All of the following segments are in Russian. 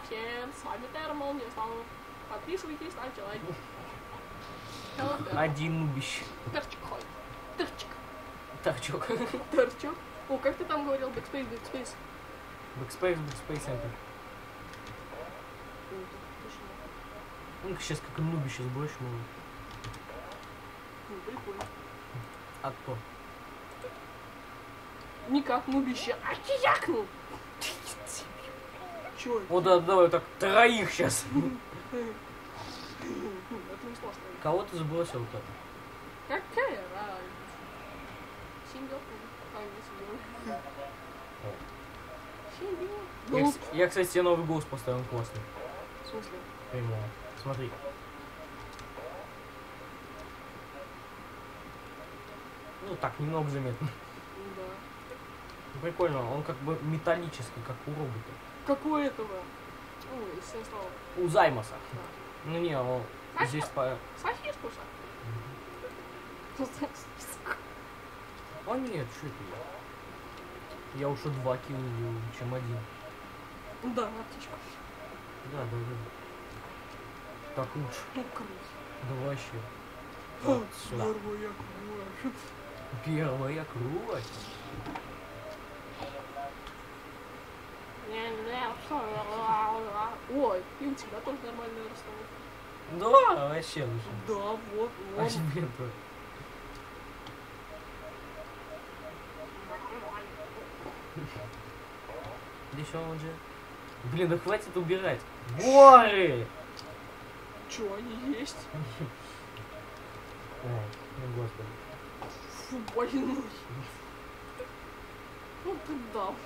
всем, с вами Термон, я снова. Подписывайтесь, ставьте лайки. Один нубищ. Терчик ходит. Терчик. Торчок. Терчик. О, как ты там говорил? Backspace, backspace. Backspace, Enter. Ну, сейчас как нубище сбросишь, ну. Прикольно. А кто? Никак нубище. А якнул. Чё? О, да, давай так, троих сейчас. Это не сложно. Кого ты сбросил-то? Какая разница? Сингапур. А, не Сингапур. Я, кстати, себе новый голос поставил, он классный. В смысле? Прямо. Смотри. Ну так, немного заметно. Да. Прикольно, он как бы металлический, как у робота. Как у этого? Ой, все слова. У Займоса. Да. Ну не, он здесь по... Сосискуса. А нет, что это я? Я уже 2 кинул, чем 1. Да, птичка. Да. Так лучше. Ну, круто. Да вообще. Вот сюда. Первая кровь. Ой, и у тебя тоже нормальная расстановка. Да, вообще лучше. Да, вот. А тебе то. Еще он же. Блин, да хватит убирать. Горы! Чё, они есть? Ой, ну господи. Фу, больной. Ну ты дал.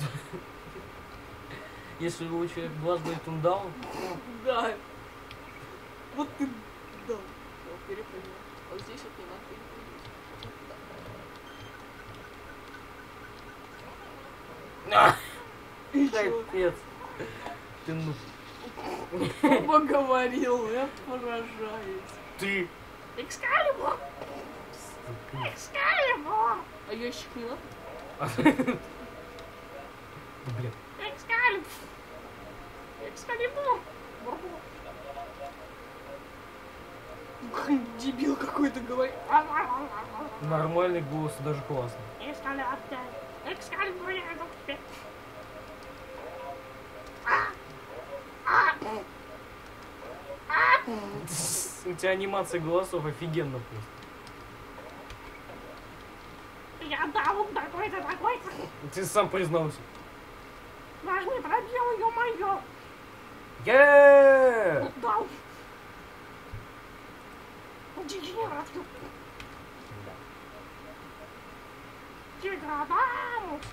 Если у человека глаз будет он даун, Да. Вот ты дал. Вот, перепрыгнул. Вот здесь вот не надо перепрыгнуть. И чё? капец. Ты ну. Оба говорил, я поражаюсь. Ты. Экскалибур! Экскалибур! А ящик не надо? Блин. Экскалибур! Экскалибур! Дебил какой-то говорит. Нормальный голос, даже классный. Экскалибур! Экскалибур, я иду к тебе. У тебя анимация голосов офигенно просто. Я даун такой-то, такой-то. Ты сам признался. Нажми пробел, ё-моё. Еее! Даун. Дегенерат. Дегенерат.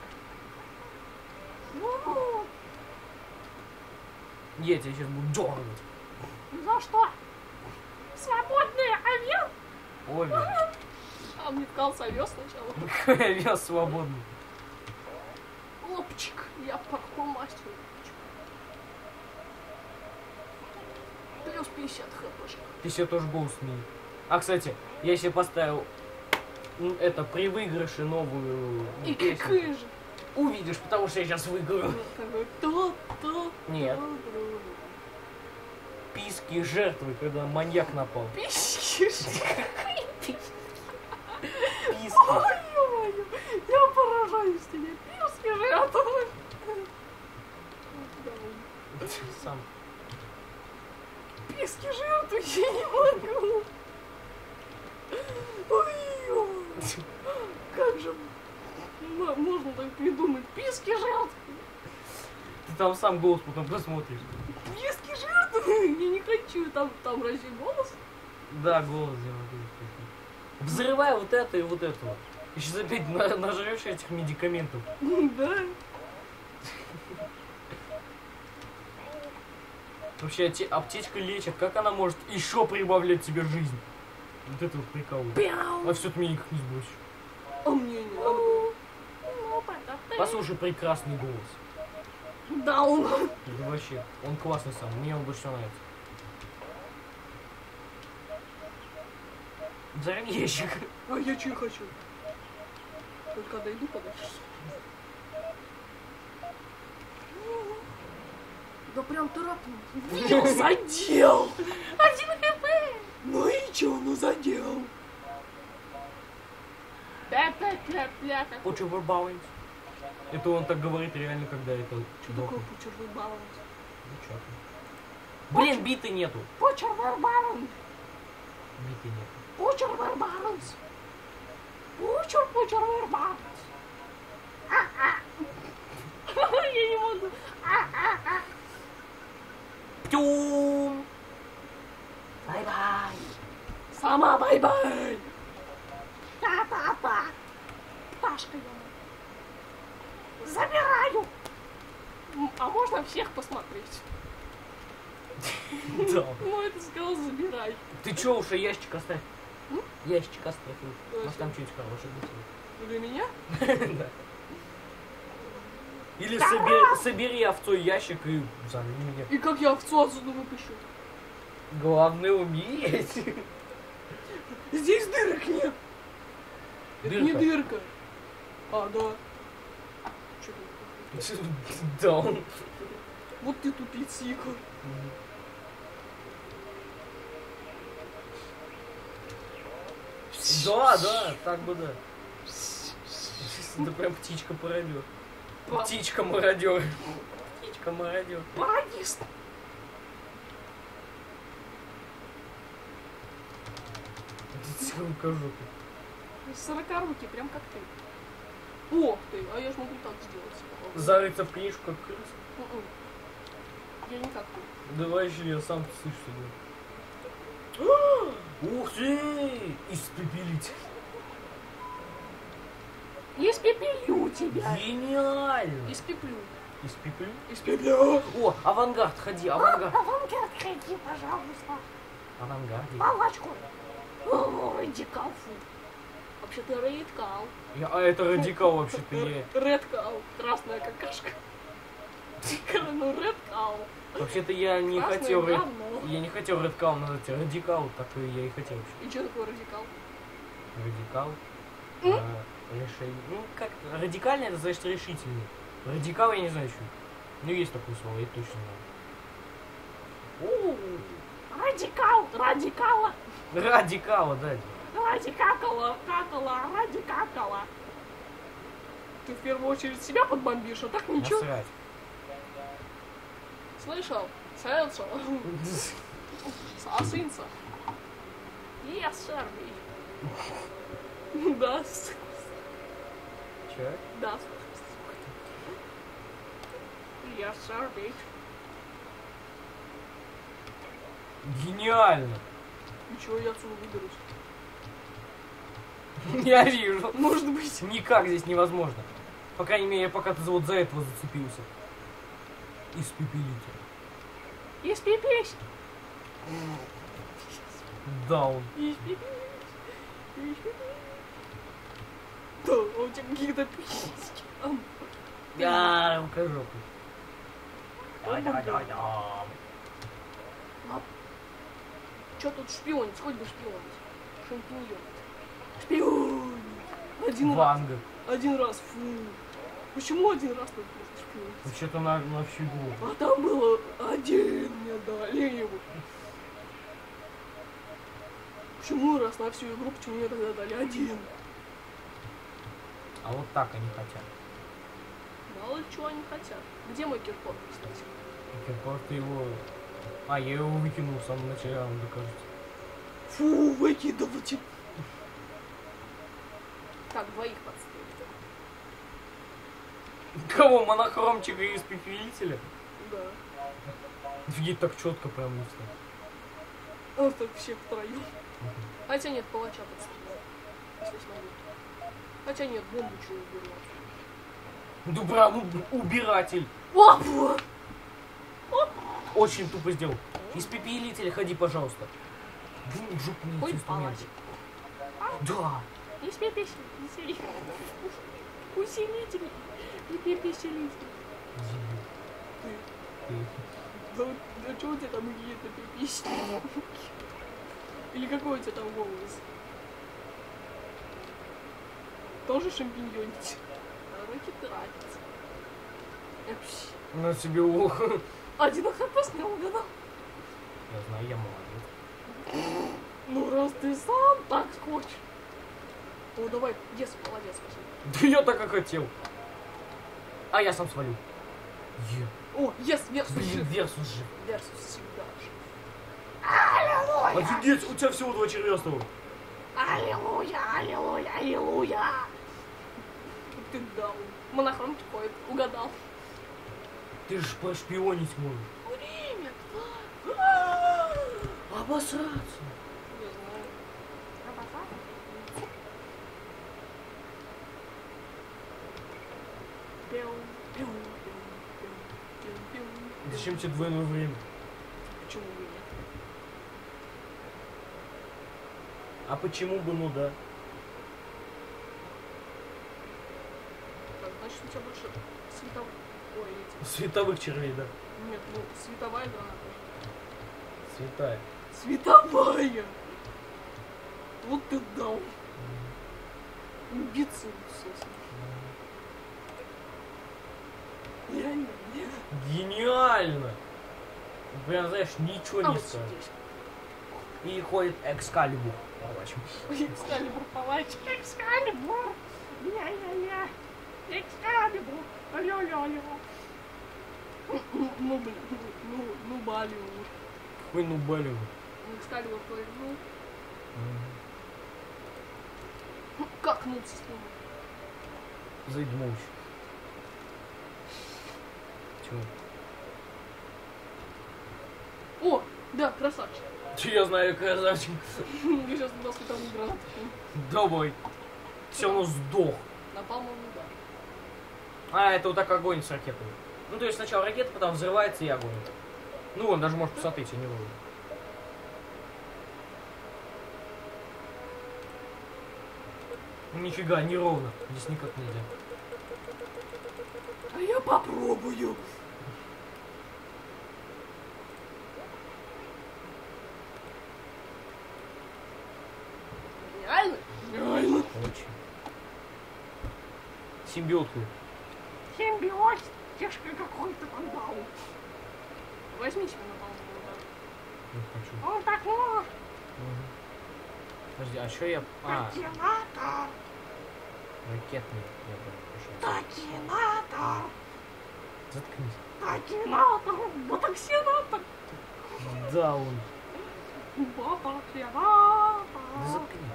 Я тебя сейчас буду дергать. За что? Свободный овес? Ой, А мне вкался овес сначала. вес свободный. Опчик, я паркур мастер. Плюс 50 хпшек. Ты себе тоже голос сменил. А, кстати, я себе поставил это при выигрыше новую И песню. какая же? Увидишь, потому что я сейчас выиграю. Нет. Писки жертвы, когда маньяк напал. Письки. Писки. Ой, ё-моё, я поражаюсь тебе. Письки жертвы. Сам. Писки жертвы, я не могу. Ой, ё. Как же можно так придумать? Писки жертвы. Ты там сам голос потом посмотришь. Писки жертвы. Я не хочу. Там разве голос? Да, голос сделал. Взрывай вот это и вот это. И сейчас опять нажрешь этих медикаментов. Да. Вообще, аптечка лечит. Как она может еще прибавлять тебе жизнь? Вот это вот прикол. А все ты меня никак не сбросишь. А мне не надо. Послушай, прекрасный голос. Да, он. Это вообще, он классный сам. Мне он больше всего нравится. Взорви ящик. А я че хочу? Только дойду подальше. Я прям торопну. Видел, задел. 1 хп. Ну и чё, ну задел. Пля-пля-пля-пля. Почервый баланс. Это он так говорит реально, когда это Что чудо. такое почервый баланс? Блин, биты нету. Почервый баланс. Биты нету. Почервый баланс. Почервый баланс. Я не могу. Птюм! Бай-бай. Сама бай-бай. Та-та-та. Пташка я. Забираю. А можно всех посмотреть? Да. Ну, это сказал, забирай. Ты чё уж, ящик оставь? М? Ящик оставь. Может там что-нибудь хорошее будет. Для меня? Да. Или собери овцу ящик и взорви меня. И как я овцу отсюда выпущу? Главное уметь. Здесь дырок нет. Это не дырка. А, да. Чё ты? Да, он... Вот ты тупицика. Да, так бы да. Это прям птичка-пародер. Птичка-мародер. Птичка-мародер. Пародист. Покажу. 40-рукий, прям как ты. Ох ты, а я ж могу так сделать. Зарыться в книжку, как крыса. Я не как ты. Давай еще я сам слышу, что делать. Ух ты! Испепелить. Испепелю тебя. Гениально! Испеплю. Испеплю? Испеплю. О, авангард, ходи, авангард. Авангард, ходи, пожалуйста. Авангард. Палочку. О, радикал. Вообще-то радикал. А это радикал вообще-то я. Редкал. Красная какашка. Ну, редкал. Вообще-то я не Красное хотел... говно. Я не хотел редкал назвать, радикал, так и я и хотел вообще. И что такое радикал? Радикал. Решение. Ну, как радикально это значит решительный. Радикал я не знаю, что. Ну, есть такое слово, я точно знаю. Радикал. Радикала. Радикала, да. Радикакала. Какала. Радикакала. Ты в первую очередь себя подбомбишь, а так ничего. Насрать. Слышал? Слышал? Сосынца. Yes, sir. Да. Че? Да. Yes, sir, bitch. Гениально. И чего я отсюда выберусь? Я вижу. Может быть. Никак здесь невозможно. По крайней мере, пока ты вот за этого зацепился. Испепелитель. Испепись. Даун. Испепись. Да, а у тебя какие-то письки. Я укажу. Чё тут шпионить? Хоть бы шпионить. Шампиньон. Шпион. Ванга. Один раз, фу. Почему один раз только шпионить? Вообще-то на всю игру. А там было один, мне дали его. Почему раз на всю игру, почему мне тогда дали один? А вот так они хотят. Мало ли чего они хотят. Где мой кирпор, кстати? Кирпор, ты его... А, я его выкинул в самом начале раунда, кажется. Фу, выкидывайте. Так, двоих подставить. Кого? Монохромчика и испепелителя? Да. Офигеть, так четко прям не встал. Вот так всех втроем. Хотя нет, палача подставить. Если смогу. Хотя нет, бомбу чего уберу. Ну, прям убиратель. О! Очень тупо сделал. Испепелитель, ходи, пожалуйста. В жопу мне Хоть эти инструменты. палач. Да. Усилитель. Усилитель. Усилитель. Да что у тебя там какие-то пиписьки? Или какой у тебя там голос? Тоже шампиньонить. Руки тратятся. Вообще. На тебе ухо. Один хп не угадал. Я знаю, я молодец. Ну раз ты сам так хочешь. Ну давай, yes, молодец, скажи. Да я так и хотел. А я сам свалю. О, yes, версус Блин, жив. версус же. Версус всегда жив. Офигеть, у тебя всего 2 червя осталось. Аллилуйя, аллилуйя, аллилуйя. Ты дал. Монохромки ходит, угадал. Ты ж пошпионить можешь. Время. Обосраться. Не знаю. Зачем тебе двойное время? Почему бы и нет? А почему бы, ну да? Так, значит у тебя больше световых... Ой, эти... Световых червей, да. Нет, ну световая граната. Светая. Световая! Вот ты дал. Убийца Иисуса. Реально, нет. Гениально! Прям, знаешь, ничего А не вот скажешь. здесь. И ходит Экскалибур. Экскалибур палач. Экскалибур. Ля-ля-ля. Экскалибур. Ля-ля-ля. Ну, блин. Ну, Балиур. Какой ну Балиур. Экскалибур повернул. Как нуться с ним? Зайди молча. Чего? О, да, красавчик. Я знаю, красавчик. Я сейчас на световую гранату. Давай. Все равно сдох. Напал он удар. А, это вот так огонь с ракетой. Ну, то есть сначала ракета, потом взрывается и огонь. Ну, он даже может посмотреть, я не вижу. Нифига, неровно. Здесь никак нельзя. А я попробую. Реально? Реально. Очень. Симбиотку. Симбиоз. Тяжко какой-то там дал. Возьми себе на паузу удар. Не хочу. Он так может. Подожди, а что я... А, Токинатор. ракетный. Я бы Токинатор. Заткнись. Токинатор. Ботоксинатор. Да, он. Ботоксинатор. Да заткнись.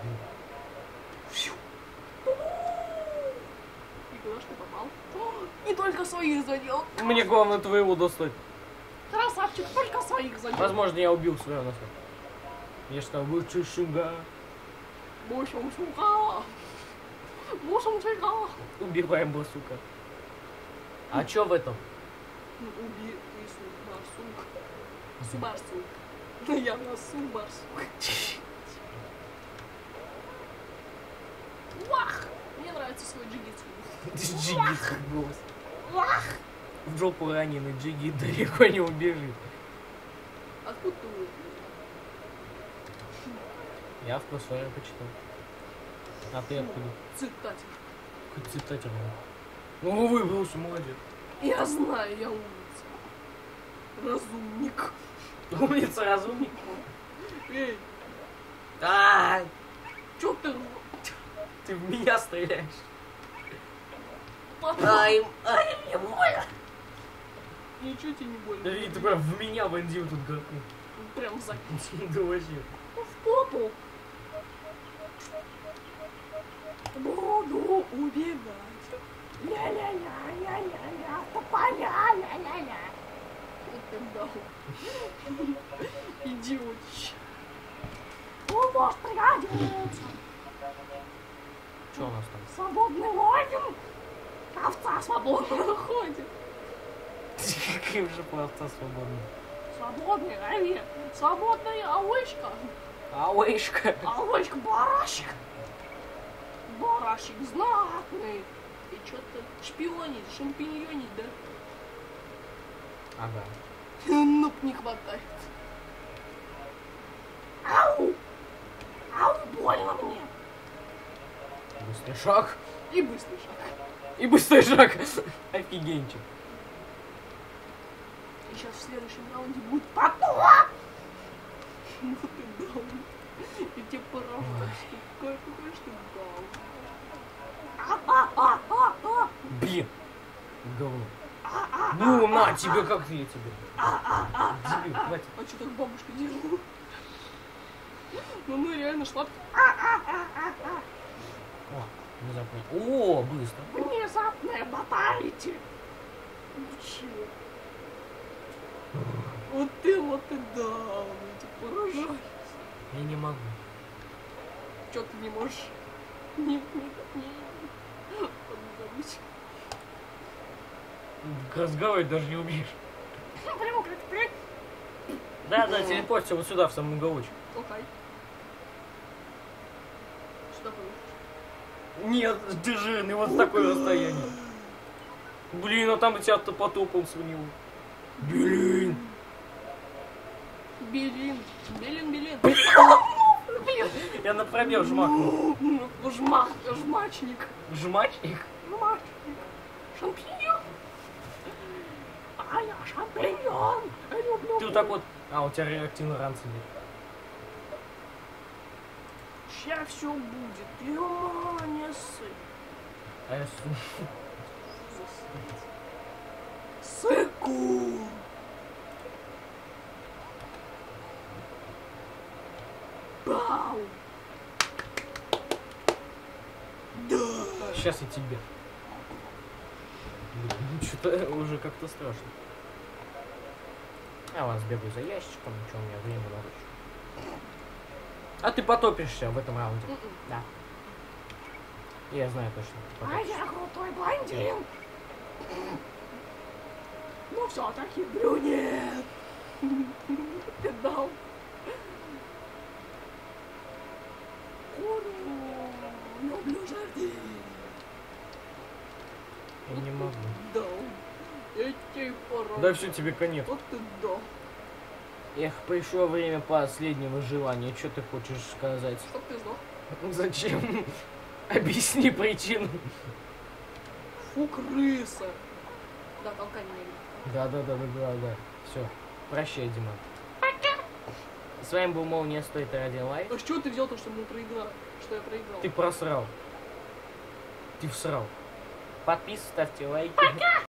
И куда ж ты попал? Не только своих задел. Мне главное твоего достать. Красавчик, только своих задел. Возможно, я убил своего носа. Я что, лучше шуга. Бушум шуга. Бушум шуга. Убиваем барсука. А чё в этом? Убей барсук. Субарсук. Ну я носу барсук. Вах! Мне нравится свой джигитский. Джигит голос. Вах! В жопу раненый джигит далеко не убежит. Откуда ты выпил? Я в кроссфайре почитал. А ты откуда? Цитатель. Хоть цитатер. Ну, выбрался, молодец. Я знаю, я умница. Разумник. Умница, разумник. Эй, Ай, чё ты? ты в меня стреляешь. Попал. Ай, мне больно. Ничего тебе не больно. Да ты прям в меня вонзил тут гаку. Прям за Да вообще. в попу. Буду убегать. Ля-ля-ля-ля-ля-ля. Тополя, ля-ля-ля. Вот ты дал. Идиотище. Он может пригодиться. Что у нас там? Свободный логин. Овца свободно ходит. Каким же пловца свободный? Свободный овец. Свободная овечка. Ауэшка. Овечка барашек. Барашек знатный. И что-то шпионить, шампиньонить, да? Ага. Ну, не хватает. Ау! Ау, больно мне. Быстрый шаг. И быстрый шаг. И быстрый шаг. Офигенчик. И сейчас в следующем раунде будет потоп. Ну ты даун. И тебе поражаюсь. Какой ж ты даун. Блин. Говно. Ну, на тебе, как я тебе. Дебил, хватит. А что так бабушка делала? Ну реально шла. О, внезапно. О, быстро. Внезапная баталити. Ничего. Вот ты даун. Я тебя поражаюсь. Я не могу. Чё ты не можешь? Не. Подгадать. Разговаривать даже не умеешь. Прямо как ты. Да, телепорться вот сюда, в самом уголочек. Окей. Сюда поедешь. Нет, ты жирный, вот с такое расстояние. Блин, а там у тебя потопался в него. Блин. Белин. Я на пробел жмакнул. Жмачник. Жмачник? Жмачник. Шампиньон. А я шампиньон. Я люблю. Ты вот так вот... А, у тебя реактивный ран сидит. Сейчас все будет. Ты ума не ссы. А я... Сыку. Бау. Да. Сейчас и тебе. Что-то уже как-то страшно. Я вас бегаю за ящичком, что у меня время дороже. А ты потопишься в этом раунде. Да. Я знаю точно. Ты А потопишься. я крутой блондин. Но все-таки брюнет. Ты дал. Люблю жарды. Я не могу. Дал. Я тебе пора. Да все, тебе конец. Вот ты дал. Эх, пришло время последнего желания. Что ты хочешь сказать? Чтоб ты сдох. Зачем? Объясни причину. Фу, крыса. Да, толкай меня. Да. Все. Прощай, Дима. С вами был Молния, стоит ради лайк. А с чего ты взял то, что мы проиграли? Что я проиграл? Ты просрал. Ты всрал. Подписывайтесь, ставьте лайки.